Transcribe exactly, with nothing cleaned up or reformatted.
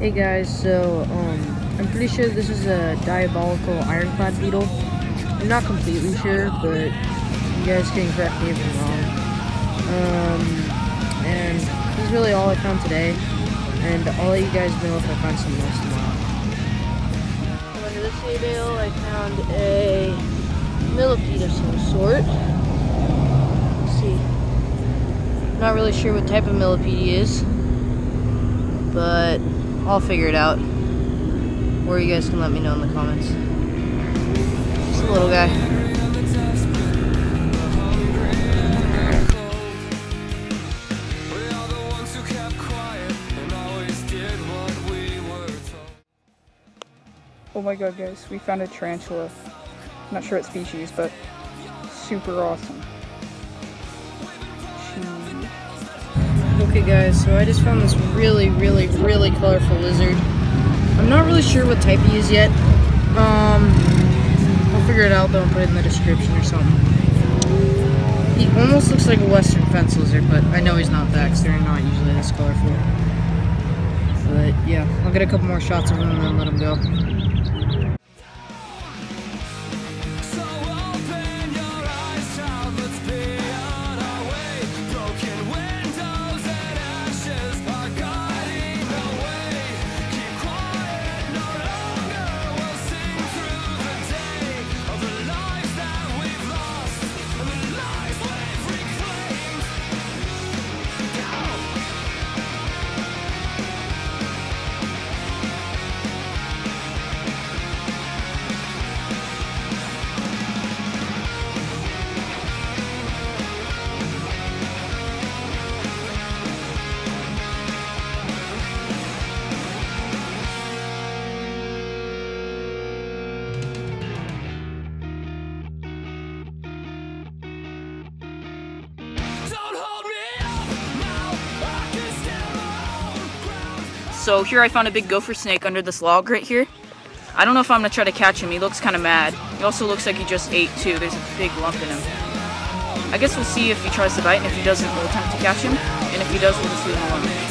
Hey guys, so um, I'm pretty sure this is a diabolical ironclad beetle. I'm not completely sure, but you guys can correct me if I'm wrong. Um, and this is really all I found today, and I'll let you guys know if I find something else tomorrow. So under this hay bale, I found a millipede of some sort. Let's see. Not really sure what type of millipede he is, but I'll figure it out. Or you guys can let me know in the comments. Just a little guy. Oh my god guys, we found a tarantula. I'm not sure what species, but super awesome. She... Okay guys, so I just found this really, really, really colorful lizard. I'm not really sure what type he is yet. Um, I'll figure it out though and put it in the description or something. He almost looks like a western fence lizard, but I know he's not that because they're not usually this colorful. But yeah, I'll get a couple more shots of him and then let him go. So here I found a big gopher snake under this log right here. I don't know if I'm gonna try to catch him. He looks kind of mad. He also looks like he just ate too. There's a big lump in him. I guess we'll see if he tries to bite, and if he doesn't, we'll attempt to catch him. And if he does, we'll just leave him alone.